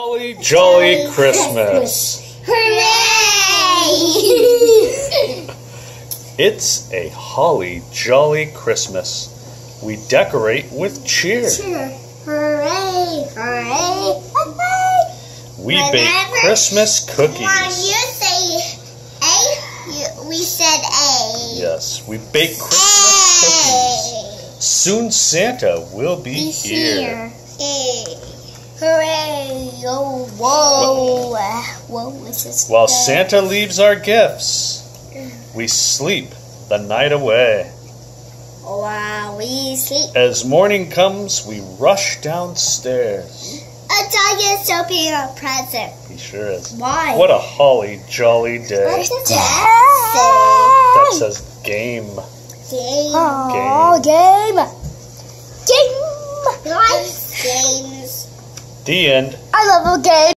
Holly Jolly Christmas. Hooray! It's a holly jolly Christmas. We decorate with cheer. Hooray! Hooray! Hooray! We bake Christmas cookies. When you say A, we said A. Yes, we bake Christmas cookies. Soon Santa will be here. Hooray! Oh, whoa! Whoa, what's this? While Santa leaves our gifts, we sleep the night away. Wow, we sleep. As morning comes, we rush downstairs. A dog is opening a present. He sure is. Why? What a holly jolly day. What does That says game. Game. Oh, Game. Games. The end. I love a game.